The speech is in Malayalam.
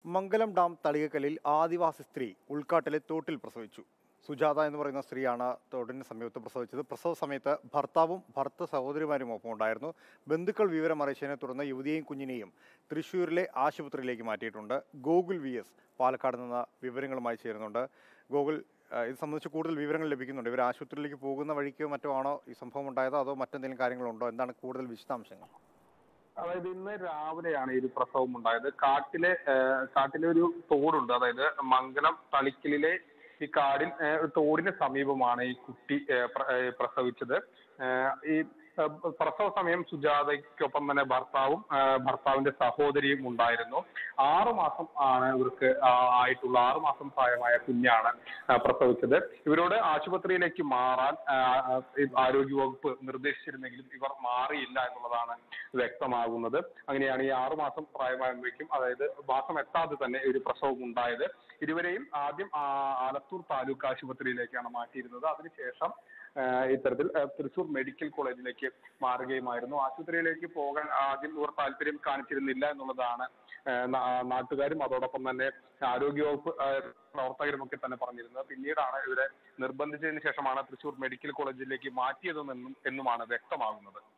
മംഗലം ഡാം തളികക്കലിൽ ആദിവാസി സ്ത്രീ ഉൾക്കാട്ടിലെ തോട്ടിൽ പ്രസവിച്ചു. സുജാത എന്ന് പറയുന്ന സ്ത്രീയാണ് തോടിന് സമീപത്ത് പ്രസവിച്ചത്. പ്രസവ സമയത്ത് ഭർത്താവും ഭർത്ത സഹോദരിമാരും ഒപ്പം ഉണ്ടായിരുന്നു. ബന്ധുക്കൾ വിവരം അറിയിച്ചതിനെ തുടർന്ന് യുവതിയെയും കുഞ്ഞിനെയും തൃശ്ശൂരിലെ ആശുപത്രിയിലേക്ക് മാറ്റിയിട്ടുണ്ട്. ഗോകുൽ VS പാലക്കാട് നിന്ന് വിവരങ്ങളുമായി ചേരുന്നുണ്ട്. ഗോകുൽ, ഇത് സംബന്ധിച്ച് കൂടുതൽ വിവരങ്ങൾ ലഭിക്കുന്നുണ്ട്. ഇവർ ആശുപത്രിയിലേക്ക് പോകുന്ന വഴിക്കോ മറ്റോ ആണോ ഈ സംഭവം ഉണ്ടായതോ അതോ മറ്റെന്തെങ്കിലും കാര്യങ്ങളുണ്ടോ? എന്താണ് കൂടുതൽ വിശദാംശങ്ങൾ? അതായത് ഇന്ന് രാവിലെയാണ് ഈ ഒരു പ്രസവം ഉണ്ടായത്. കാട്ടിലെ ഒരു തോടുണ്ട്. അതായത് മംഗലം തളിക്കലിലെ ഈ കാടിൽ തോടിന് സമീപമാണ് ഈ കുട്ടി പ്രസവിച്ചത്. ഈ പ്രസവ സമയം സുജാതയ്ക്കൊപ്പം തന്നെ ഭർത്താവിന്റെ സഹോദരിയും ഉണ്ടായിരുന്നു. 6 മാസം ആണ് ഇവർക്ക് ആയിട്ടുള്ള 6 മാസം പ്രായമായ കുഞ്ഞാണ് പ്രസവിച്ചത്. ഇവരോട് ആശുപത്രിയിലേക്ക് മാറാൻ ആരോഗ്യവകുപ്പ് നിർദ്ദേശിച്ചിരുന്നെങ്കിലും ഇവർ മാറിയില്ല എന്നുള്ളതാണ് വ്യക്തമാകുന്നത്. അങ്ങനെയാണ് ഈ 6 മാസം പ്രായമാകുമ്പോഴേക്കും, അതായത് മാസം എത്താതെ തന്നെ ഒരു പ്രസവം ഉണ്ടായത്. ഇരുവരെയും ആദ്യം ആലത്തൂർ താലൂക്ക് ആശുപത്രിയിലേക്കാണ് മാറ്റിയിരുന്നത്. അതിനുശേഷം ഇത്തരത്തിൽ തൃശൂർ മെഡിക്കൽ കോളേജിലേക്ക് മാറുകയുമായിരുന്നു. ആശുപത്രിയിലേക്ക് പോകാൻ ആദ്യം ഇവർ താല്പര്യം കാണിച്ചിരുന്നില്ല എന്നുള്ളതാണ് നാട്ടുകാരും അതോടൊപ്പം തന്നെ ആരോഗ്യവകുപ്പ് പ്രവർത്തകരും ഒക്കെ തന്നെ പറഞ്ഞിരുന്നത്. പിന്നീടാണ് ഇവരെ നിർബന്ധിച്ചതിന് ശേഷമാണ് തൃശൂർ മെഡിക്കൽ കോളേജിലേക്ക് മാറ്റിയതെന്നുമാണ് വ്യക്തമാകുന്നത്.